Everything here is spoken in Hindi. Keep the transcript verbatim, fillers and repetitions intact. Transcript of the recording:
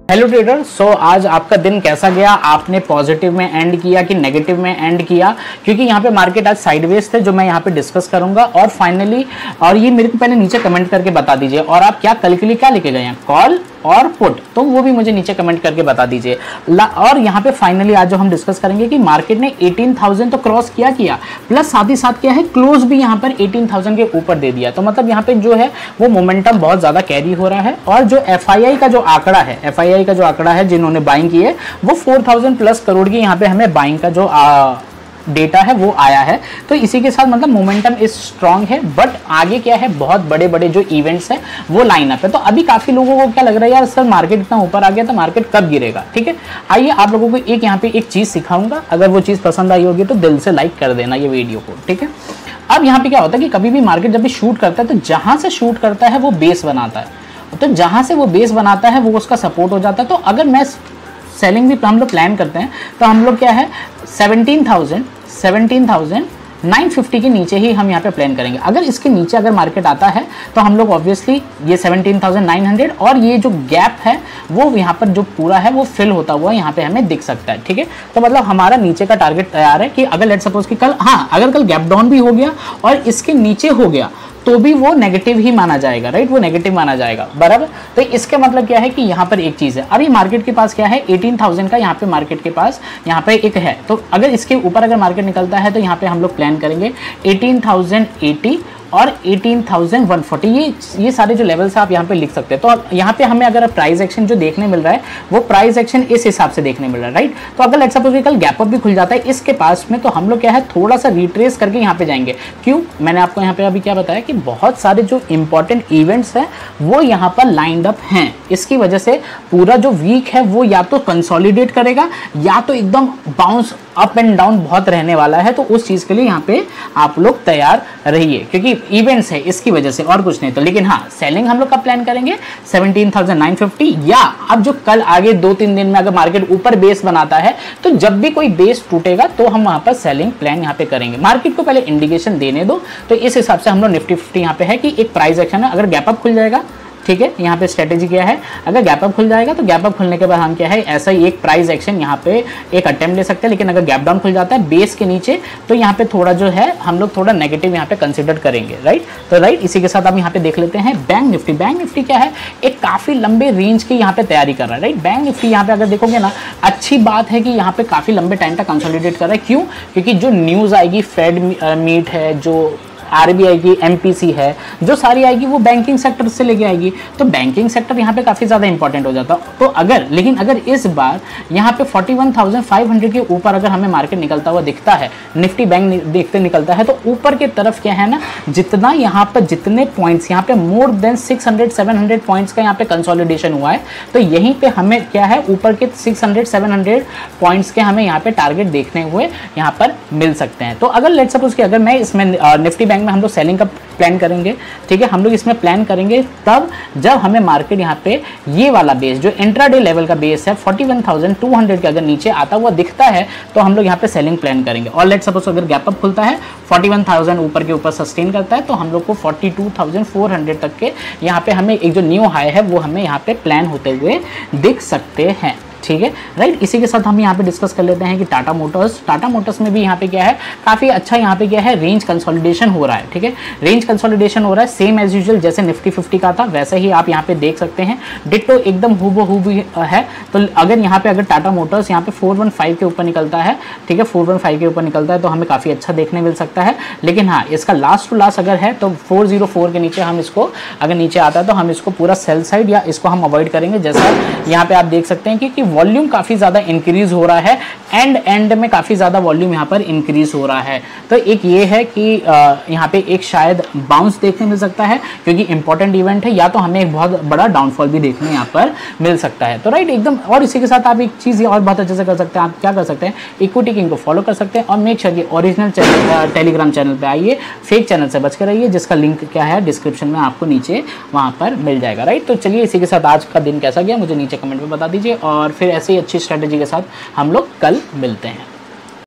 हेलो ट्रेडर, सो आज आपका दिन कैसा गया? आपने पॉजिटिव में एंड किया कि नेगेटिव में एंड किया? क्योंकि यहाँ पे मार्केट आज साइडवेज थे जो मैं यहाँ पे डिस्कस करूंगा और फाइनली, और ये मेरे को पहले नीचे कमेंट करके बता दीजिए। और आप क्या कल के लिए क्या लेके गए हैं, कॉल और पुट, तो वो भी मुझे नीचे कमेंट करके बता दीजिए। और यहाँ पे फाइनली आज जो हम डिस्कस करेंगे कि मार्केट ने अठारह हज़ार तो क्रॉस किया किया प्लस साथ ही साथ क्या है, क्लोज भी यहाँ पर अठारह हज़ार के ऊपर दे दिया। तो मतलब यहाँ पे जो है वो मोमेंटम बहुत ज्यादा कैरी हो रहा है। और जो एफ आई आई का जो आंकड़ा है, एफ आई आई का जो आंकड़ा है जिन्होंने बाइंग की है वो चार हज़ार प्लस करोड़ की यहाँ पे हमें बाइंग का जो आ, डेटा है वो आया है। तो इसी के साथ मतलब मोमेंटम इज स्ट्रांग है। बट आगे क्या है, बहुत बड़े बड़े जो इवेंट्स है वो लाइन अप है। तो अभी काफी लोगों को क्या लग रहा है, यार सर मार्केट इतना ऊपर आ गया तो मार्केट कब गिरेगा। ठीक है, आइए आप लोगों को एक यहाँ पे एक चीज सिखाऊंगा। अगर वो चीज पसंद आई होगी तो दिल से लाइक कर देना ये वीडियो को। ठीक है, अब यहाँ पे क्या होता है कि कभी भी मार्केट जब भी शूट करता है तो जहां से शूट करता है वो बेस बनाता है। तो जहां से वो बेस बनाता है वो उसका सपोर्ट हो जाता है। तो अगर मैं सेलिंग भी हम लोग प्लान करते हैं तो हम लोग क्या है seventeen thousand seventeen thousand nine fifty के नीचे ही हम यहाँ पे प्लान करेंगे। अगर इसके नीचे अगर मार्केट आता है तो हम लोग ऑब्वियसली ये सेवनटीन थाउजेंड नाइन हंड्रेड और ये जो गैप है वो यहाँ पर जो पूरा है वो फिल होता हुआ यहाँ पे हमें दिख सकता है। ठीक है, तो मतलब हमारा नीचे का टारगेट तैयार है कि अगर लेट सपोज कि कल, हाँ अगर कल गैप डाउन भी हो गया और इसके नीचे हो गया तो भी वो नेगेटिव ही माना जाएगा। राइट, वो नेगेटिव माना जाएगा बराबर। तो इसके मतलब क्या है कि यहाँ पर एक चीज है, अभी मार्केट के पास क्या है अठारह हज़ार का यहाँ पे मार्केट के पास यहाँ पे एक है। तो अगर इसके ऊपर अगर मार्केट निकलता है तो यहाँ पे हम लोग प्लान करेंगे अठारह हज़ार अस्सी और अठारह हज़ार एक सौ चालीस। ये ये सारे जो लेवल्स आप यहाँ पे लिख सकते हैं। तो यहाँ पे हमें अगर प्राइस एक्शन जो देखने मिल रहा है वो प्राइस एक्शन इस हिसाब से देखने मिल रहा है। राइट, तो अगर लेट्स सपोज कल गैप अप भी खुल जाता है इसके पास में तो हम लोग क्या है थोड़ा सा रिट्रेस करके यहाँ पे जाएंगे। क्यों, मैंने आपको यहाँ पे अभी क्या बताया कि बहुत सारे जो इंपॉर्टेंट इवेंट्स हैं वो यहाँ पर लाइंड अप हैं। इसकी वजह से पूरा जो वीक है वो या तो कंसोलिडेट करेगा या तो एकदम बाउंस अप एंड डाउन बहुत रहने वाला है। तो उस चीज के लिए यहाँ पे आप लोग तैयार रहिए क्योंकि इवेंट्स है इसकी वजह से और कुछ नहीं। तो लेकिन हाँ, सेलिंग हम लोग का प्लान करेंगे सेवनटीन थाउजेंड नाइन फिफ्टी, या अब जो कल आगे दो तीन दिन में अगर मार्केट ऊपर बेस बनाता है तो जब भी कोई बेस टूटेगा तो हम वहां पर सेलिंग प्लान यहाँ पे करेंगे। मार्केट को पहले इंडिकेशन देने दो। तो इस हिसाब से हम लोग निफ्टी फिफ्टी यहाँ पे है कि एक प्राइस एक्शन है। अगर गैप अप खुल जाएगा, ठीक है, यहाँ पे स्ट्रेटेजी क्या है, अगर गैप अप खुल जाएगा तो गैप अप खुलने के बाद हम क्या है ऐसा ही एक प्राइस एक्शन यहाँ पे एक अटेम्प्ट ले सकते हैं। लेकिन अगर गैप डाउन खुल जाता है बेस के नीचे तो यहाँ पे थोड़ा जो है हम लोग थोड़ा नेगेटिव यहाँ पे कंसिडर करेंगे। राइट, तो राइट इसी के साथ हम यहाँ पे देख लेते हैं बैंक निफ्टी। बैंक निफ्टी क्या है, एक काफी लंबे रेंज की यहाँ पे तैयारी कर रहा है। राइट, बैंक निफ्टी यहाँ पे अगर देखोगे ना, अच्छी बात है कि यहाँ पे काफी लंबे टाइम तक कंसोलिडेट कर रहा है। क्यों, क्योंकि जो न्यूज आएगी, फेड मीट है, जो आरबीआई की एमपीसी है, जो सारी आएगी वो बैंकिंग सेक्टर से लेके आएगी। तो बैंकिंग सेक्टर यहाँ पे काफी ज्यादा इंपॉर्टेंट हो जाता। तो अगर लेकिन अगर इस बार यहाँ पे इकतालीस हज़ार पाँच सौ के ऊपर अगर हमें मार्केट निकलता हुआ दिखता है, निफ्टी बैंक देखते निकलता है, तो ऊपर की तरफ क्या है ना, जितना यहाँ पर जितने पॉइंट्स यहाँ पे more than six hundred seven hundred points का यहाँ पे कंसोलिडेशन हुआ है, तो यहीं पे हमें क्या है ऊपर के six hundred seven hundred points के हमें यहाँ पे टारगेट देखने हुए यहाँ पर मिल सकते हैं। तो अगर लेट सपोज कि अगर मैं इसमें निफ्टी बैंक में हम लोग सेलिंग का प्लान करेंगे, ठीक है, हम लोग इसमें प्लान करेंगे तब जब हमें मार्केट यहाँ पे ये वाला बेस जो इंट्राडे लेवल का बेस है इकतालीस हज़ार दो सौ के अगर नीचे आता हुआ दिखता है तो हम लोग यहाँ पे सेलिंग प्लान करेंगे। और लेट सपोज अगर गैप अप खुलता है इकतालीस हज़ार ऊपर के ऊपर सस्टेन करता है तो हम लोग को बयालीस हज़ार चार सौ तक के यहाँ पे हमें एक जो न्यू हाई है वो हमें यहाँ पे प्लान होते हुए दिख सकते हैं। ठीक है, राइट, इसी के साथ हम यहाँ पे डिस्कस कर लेते हैं कि टाटा मोटर्स टाटा मोटर्स में भी यहाँ पे क्या है, काफी अच्छा यहाँ पे क्या है, रेंज कंसोलिडेशन हो रहा है। ठीक है, रेंज कंसोलिडेशन हो रहा है सेम एज यूजुअल जैसे निफ्टी फिफ्टी का था वैसे ही आप यहाँ पे देख सकते हैं, डिट्टो एकदम हूबहू है। तो अगर यहाँ पे अगर टाटा मोटर्स यहाँ पे फोर वन फाइव के ऊपर निकलता है, ठीक है, फोर वन फाइव के ऊपर निकलता है तो हमें काफी अच्छा देखने मिल सकता है। लेकिन हाँ, इसका लास्ट टू लास्ट अगर है तो फोर जीरो फोर के नीचे हम इसको अगर नीचे आता है तो हम इसको पूरा सेल साइड या इसको हम अवॉइड करेंगे। जैसा यहाँ पे आप देख सकते हैं कि वॉल्यूम काफी ज्यादा इंक्रीज हो रहा है, एंड एंड में काफी ज्यादा वॉल्यूम यहाँ पर इंक्रीज हो रहा है। तो एक ये है कि यहाँ पे एक शायद बाउंस देखने मिल सकता है क्योंकि इंपॉर्टेंट इवेंट है, या तो हमें एक बहुत बड़ा डाउनफॉल भी देखने यहाँ पर मिल सकता है। तो राइट एकदम, और इसी के साथ आप एक चीज और बहुत अच्छे से कर सकते हैं, आप क्या कर सकते हैं, इक्विटी किंग को फॉलो कर सकते हैं और मेक श्योर कि ओरिजिनल चैनल टेलीग्राम चैनल पे आइए, फेक चैनल से बच कर रहिए, जिसका लिंक क्या है डिस्क्रिप्शन में आपको नीचे वहां पर मिल जाएगा। राइट, तो चलिए इसी के साथ आज का दिन कैसा गया मुझे नीचे कमेंट में बता दीजिए और फिर ऐसे ही अच्छी स्ट्रेटेजी के साथ हम लोग कल मिलते हैं।